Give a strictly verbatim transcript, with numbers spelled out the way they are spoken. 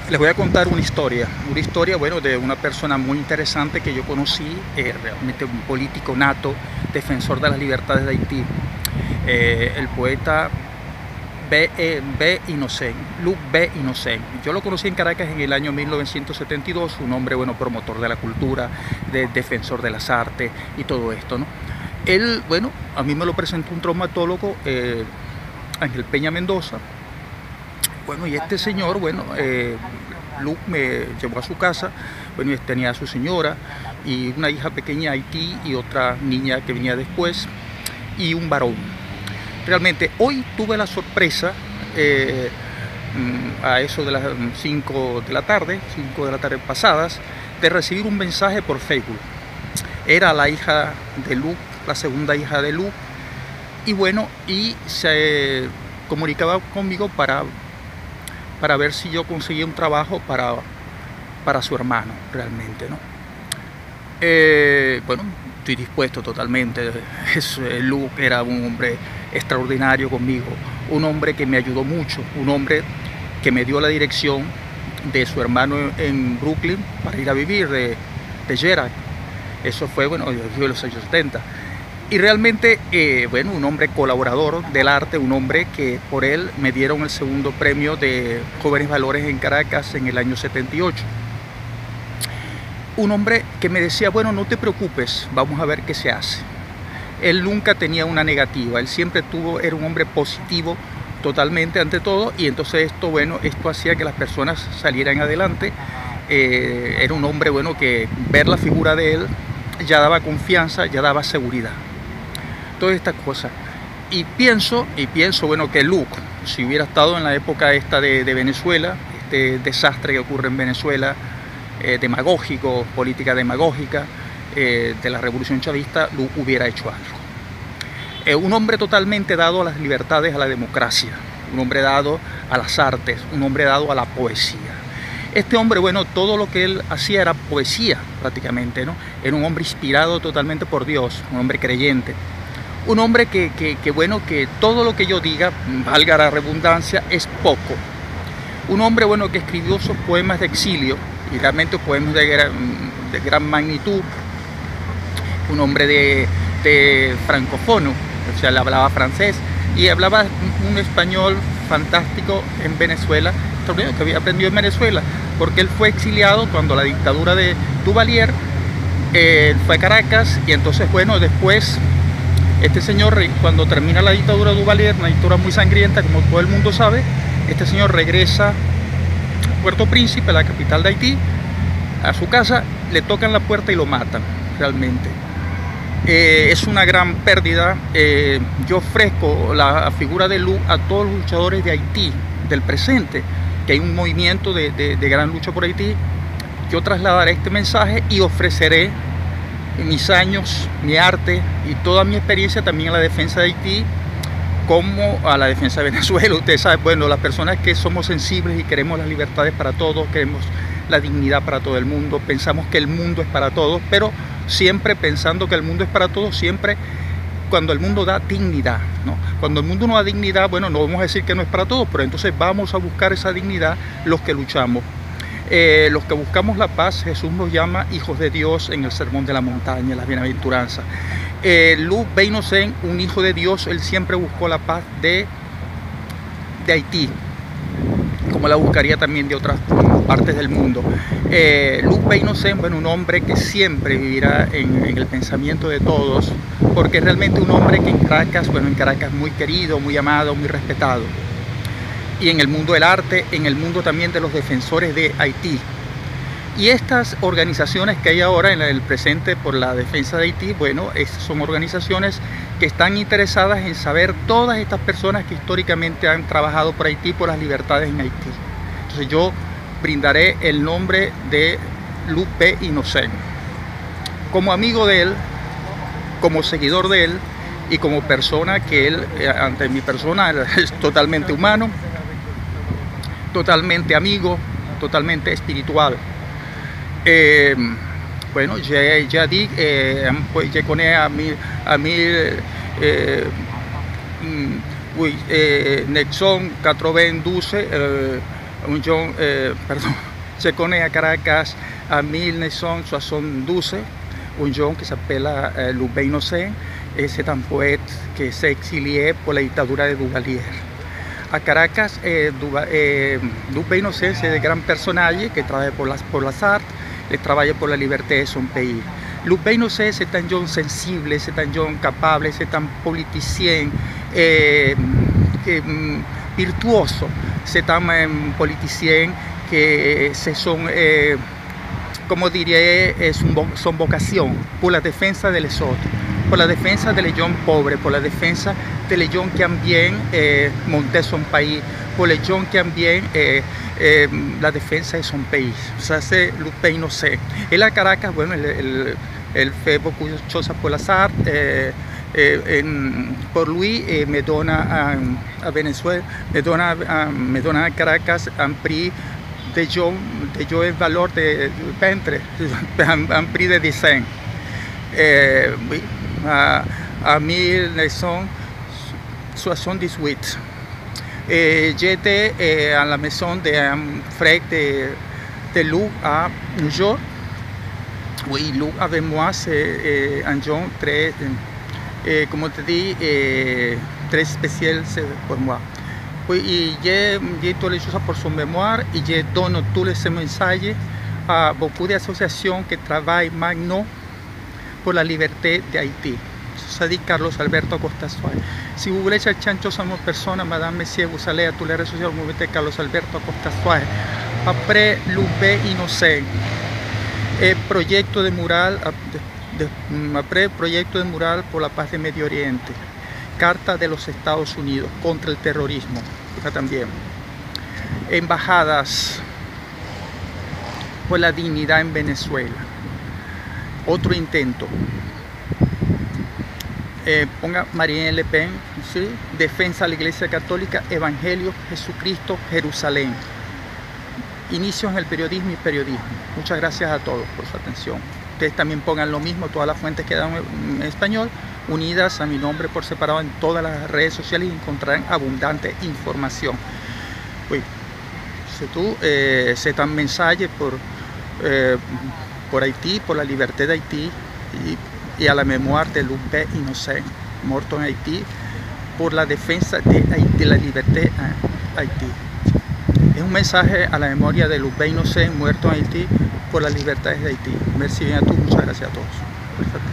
Les voy a contar una historia, una historia, bueno, de una persona muy interesante que yo conocí, eh, realmente un político nato, defensor de las libertades de Haití, eh, el poeta B. E. B. Innocent, Luc B. Innocent. Yo lo conocí en Caracas en el año mil novecientos setenta y dos, un hombre, bueno, promotor de la cultura, de, defensor de las artes y todo esto, ¿no? Él, bueno, a mí me lo presentó un traumatólogo, eh, Ángel Peña Mendoza. Bueno, y este señor, bueno, eh, Luc me llevó a su casa, bueno, y tenía a su señora y una hija pequeña de Haití y otra niña que venía después y un varón. Realmente hoy tuve la sorpresa, eh, a eso de las cinco de la tarde, cinco de la tarde pasadas, de recibir un mensaje por Facebook. Era la hija de Luc, la segunda hija de Luc, y bueno, y se comunicaba conmigo para para ver si yo conseguía un trabajo para, para su hermano, realmente, ¿no? Eh, bueno, estoy dispuesto totalmente. Es, Luc era un hombre extraordinario conmigo, un hombre que me ayudó mucho, un hombre que me dio la dirección de su hermano en Brooklyn para ir a vivir, de, de Gerac. Eso fue, bueno, en los años setenta. Y realmente, eh, bueno, un hombre colaborador del arte, un hombre que por él me dieron el segundo premio de Jóvenes Valores en Caracas en el año setenta y ocho. Un hombre que me decía, bueno, no te preocupes, vamos a ver qué se hace. Él nunca tenía una negativa, él siempre tuvo, era un hombre positivo totalmente ante todo, y entonces esto, bueno, esto hacía que las personas salieran adelante. Eh, era un hombre, bueno, que ver la figura de él ya daba confianza, ya daba seguridad. Todas estas cosas. Y pienso, y pienso, bueno, que Luc, si hubiera estado en la época esta de, de Venezuela, este desastre que ocurre en Venezuela, eh, demagógico, política demagógica, eh, de la revolución chavista, Luc hubiera hecho algo. Eh, un hombre totalmente dado a las libertades, a la democracia, un hombre dado a las artes, un hombre dado a la poesía. Este hombre, bueno, todo lo que él hacía era poesía prácticamente, ¿no? Era un hombre inspirado totalmente por Dios, un hombre creyente. Un hombre que, que, que, bueno, que todo lo que yo diga, valga la redundancia, es poco. Un hombre, bueno, que escribió sus poemas de exilio, y realmente poemas de gran, de gran magnitud. Un hombre de, de francófono, o sea, él hablaba francés y hablaba un español fantástico en Venezuela, que había aprendido en Venezuela, porque él fue exiliado cuando la dictadura de Duvalier eh, fue a Caracas, y entonces, bueno, después este señor, cuando termina la dictadura de Duvalier, una dictadura muy sangrienta, como todo el mundo sabe, este señor regresa a Puerto Príncipe, la capital de Haití, a su casa, le tocan la puerta y lo matan, realmente. Eh, es una gran pérdida. Eh, yo ofrezco la figura de Luc a todos los luchadores de Haití, del presente, que hay un movimiento de, de, de gran lucha por Haití. Yo trasladaré este mensaje y ofreceré mis años, mi arte y toda mi experiencia también a la defensa de Haití, como a la defensa de Venezuela. Ustedes saben, bueno, las personas que somos sensibles y queremos las libertades para todos, queremos la dignidad para todo el mundo, pensamos que el mundo es para todos, pero siempre pensando que el mundo es para todos, siempre cuando el mundo da dignidad, ¿no? Cuando el mundo no da dignidad, bueno, no vamos a decir que no es para todos, pero entonces vamos a buscar esa dignidad los que luchamos. Eh, los que buscamos la paz, Jesús nos llama hijos de Dios en el Sermón de la Montaña, en las bienaventuranzas. Eh, Luc B. Innocent, un hijo de Dios, él siempre buscó la paz de, de Haití, como la buscaría también de otras partes del mundo. Eh, Luc B. Innocent, bueno, un hombre que siempre vivirá en, en el pensamiento de todos, porque es realmente un hombre que en Caracas, bueno, en Caracas muy querido, muy amado, muy respetado. Y en el mundo del arte, en el mundo también de los defensores de Haití. Y estas organizaciones que hay ahora en el presente por la defensa de Haití, bueno, son organizaciones que están interesadas en saber todas estas personas que históricamente han trabajado por Haití, por las libertades en Haití. Entonces yo brindaré el nombre de Luc B. Innocent, como amigo de él, como seguidor de él y como persona que él, ante mi persona, es totalmente humano, totalmente amigo, totalmente espiritual. Eh, bueno, j'ai, j'ai dit, euh, je connais à mille, à mille euh, oui, euh, neuf cent quatre-vingt-douze euh, un John, euh, pardon, je connais à Caracas à mille neuf cent soixante-douze un John qui s'appelle euh, Louis Innocent, et c'est un poète qui s'est exilié pour la dictadura de Duvalier. A Caracas, eh, eh, Louis Innocent c'est un grand personnage qui travaille pour, las, pour las arts, et travaille pour la liberté de son pays. Louis Innocent c'est un John sensible, c'est un John capable, c'est un politicien eh, que, virtuoso, c'est un um, politicien que se son, eh, como diría, es un, son vocación por la defensa de los otros, por la defensa de los gens pobres, por la defensa de los gens que también eh, monté son país, por los gens que también eh, eh, la defensa de son país. O sea, c'est Louis Innocent. Él a Caracas, bueno, él, él fait beaucoup de choses pour las arts. Eh, eh, en, por lui, eh, me dona a, a Venezuela, me dona a, me dona a Caracas un prix de yo, de yo el valor de, de peintre, un, un prix de dessin. Eh, oui, a, a mille neuf cent soixante-dix-huit. Eh, J'étais eh, à la maison d'un frère de, de Lou à New York. Oui, Lou avec moi, c'est eh, un John très, eh, comme te dis, eh, très spécial pour moi. Oui, et j'ai toutes les choses pour son mémoire et je donne tous les messages à beaucoup d'associations qui travaillent maintenant pour la liberté d'Haïti. Ça dit Carlos Alberto Acosta Suárez. Si vous voulez chercher une chose à mon personne, madame, monsieur, vous allez à tous les réseaux sociaux, vous mettez Carlos Alberto Acosta Suárez. Après Louis Innocent, el proyecto de mural, de, de, après proyecto de mural por la paz de Medio Oriente, Carta de los Estados Unidos contra el terrorismo, también, embajadas por la dignidad en Venezuela, otro intento. Eh, ponga Marine Le Pen, ¿sí? Defensa a la Iglesia Católica, Evangelio, Jesucristo, Jerusalén. Inicios en el periodismo y periodismo. Muchas gracias a todos por su atención. Ustedes también pongan lo mismo, todas las fuentes que dan en español, unidas a mi nombre por separado en todas las redes sociales, y encontrarán abundante información. Oui. C'est tout. Eh, c'est un message por, eh, por Haití, por la libertad de Haití, y y a la memoria de Louis Innocent, muerto en Haití, por la defensa de, Haití, de la libertad en Haití. Es un mensaje a la memoria de Louis Innocent, muerto en Haití, por las libertades de Haití. Merci bien a todos, muchas gracias a todos.